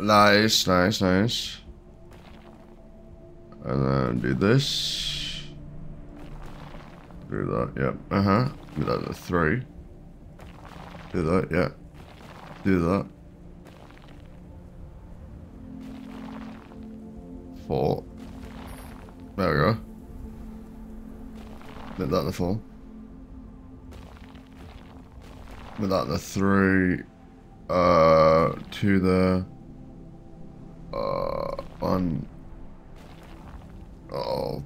Nice, nice, nice. And then do this. Do that, yep. Do that to 3. Do that, yeah. Do that. 4. There we go. Make that the 4. Make that the 3. 2 there. 1. Oh.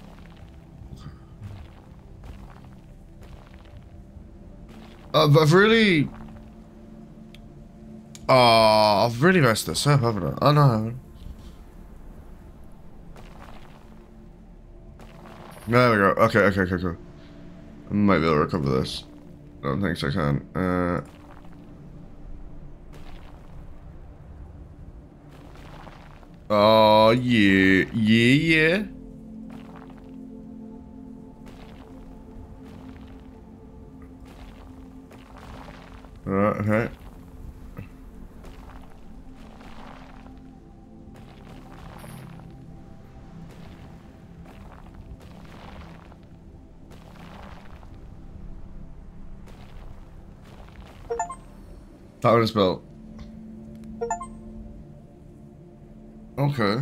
I've really messed this up, haven't I? Oh no, I haven't. There we go. Okay, cool. I might be able to recover this. I don't think so I can. Oh, yeah. Alright, okay. That one is built. Okay.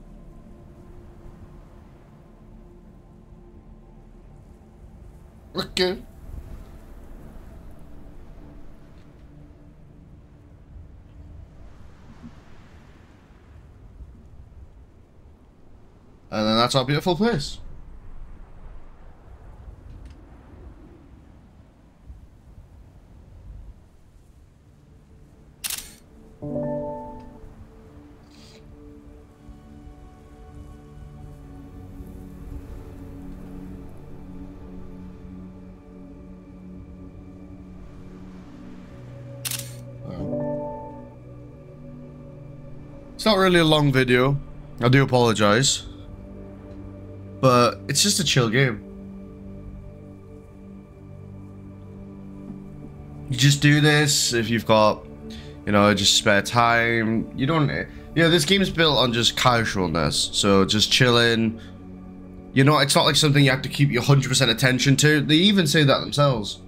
Okay. And then that's our beautiful place. It's not really a long video. I do apologize. But it's just a chill game. You just do this if you've got, you know, just spare time. You don't, this game's built on just casualness. So just chilling. You know, it's not like something you have to keep your 100% attention to. They even say that themselves.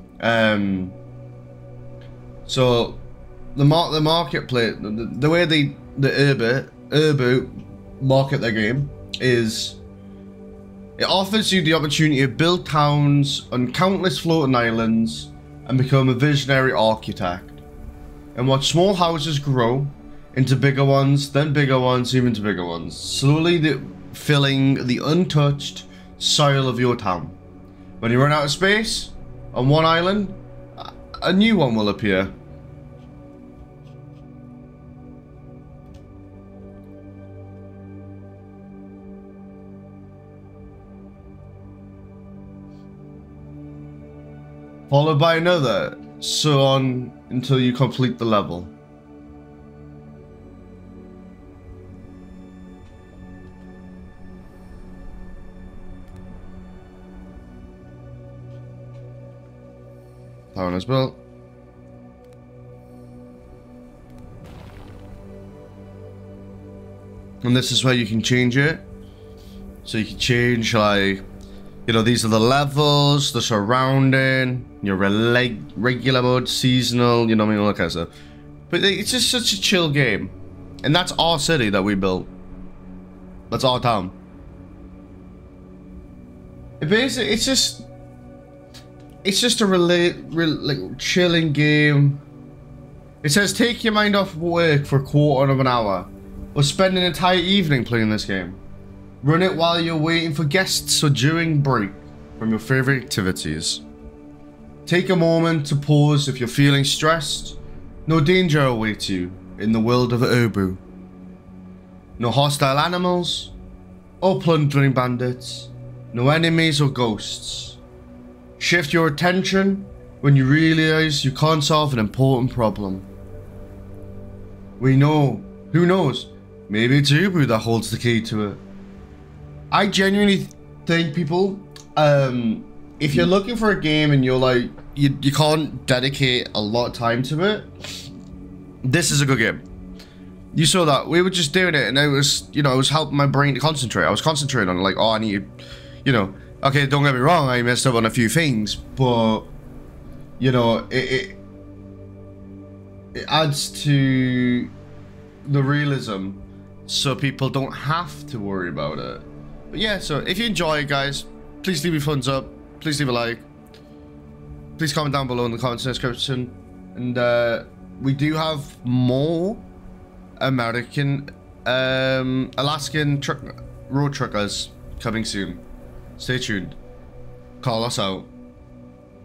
So the marketplace, the way the Urbo market their game is, it offers you the opportunity to build towns on countless floating islands and become a visionary architect, and watch small houses grow into bigger ones, then bigger ones, even to bigger ones, slowly filling the untouched soil of your town. When you run out of space on one island, a new one will appear. Followed by another, so on until you complete the level. Town is built. And this is where you can change it. So you can change, like, you know, these are the levels, the surrounding, your regular mode, seasonal, you know what I mean, all that kind of stuff. But it's just such a chill game. And that's our city that we built. That's our town. Basically, it's just a like chilling game. It says take your mind off work for a quarter of an hour, or spend an entire evening playing this game. Run it while you're waiting for guests or during break from your favorite activities. Take a moment to pause if you're feeling stressed. No danger awaits you in the world of Urbo. No hostile animals or plundering bandits. No enemies or ghosts. Shift your attention when you realize you can't solve an important problem. We know, who knows, maybe it's Urbo that holds the key to it. I genuinely think, people, if you're looking for a game and you're like, you can't dedicate a lot of time to it, this is a good game. You saw that. We were just doing it, and it was, you know, it was helping my brain to concentrate. I was concentrating on it, like, oh, I need, you know, okay, don't get me wrong, I messed up on a few things, but, you know, it adds to the realism, so people don't have to worry about it. But yeah, so if you enjoy it, guys, please leave me a thumbs up, please leave a like, please comment down below in the comment description, and we do have more American, Alaskan road truckers coming soon. Stay tuned. Call us out.